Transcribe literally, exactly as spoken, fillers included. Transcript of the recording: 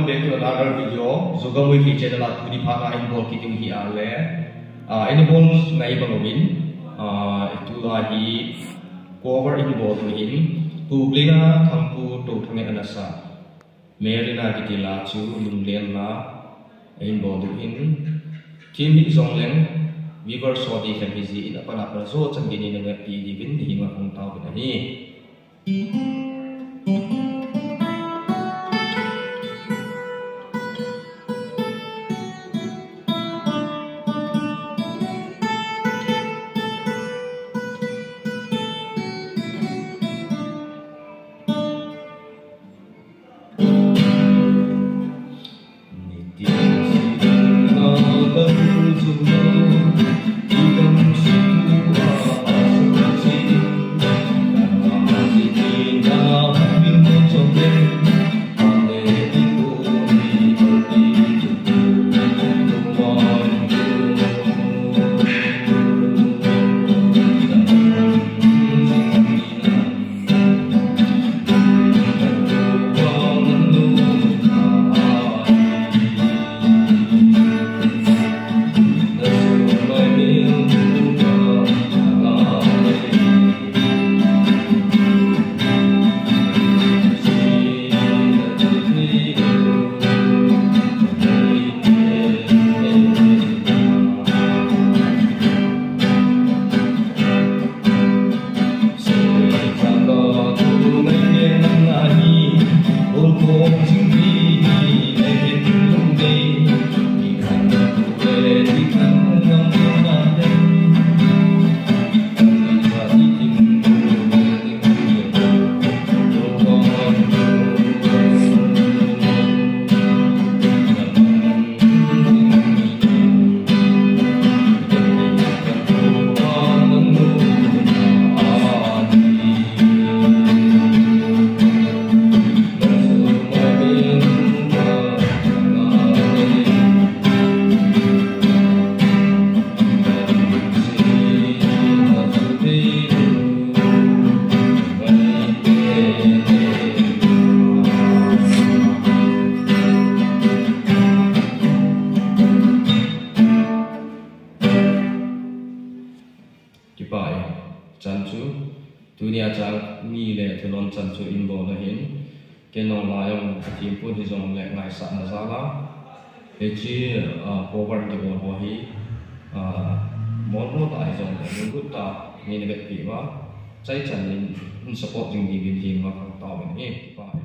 welcome back to another video. Zoga mui ki channel at tuni phana involve ki ting hi ale. Ah involve ngai bangobin. Ah itu lagi cover involve in. Publina thampu to thange anasa. Merina kitila chu lunglen na involve in. Kim hi zongleng viver sodi kan bizi in apa apa so changgini ne pi di bin di ma hong tau bin ni. Kipai chanchu dunia chang ni le thelon chanchu inbo la hin kenong layong tim pu hi zong le ngai sa na zala he chi cover ki bo ho hi mon mo ta ai zong le gut ta ni ne be pi wa chai chan ni support jing di bin hi ma ka ta ben ni kipai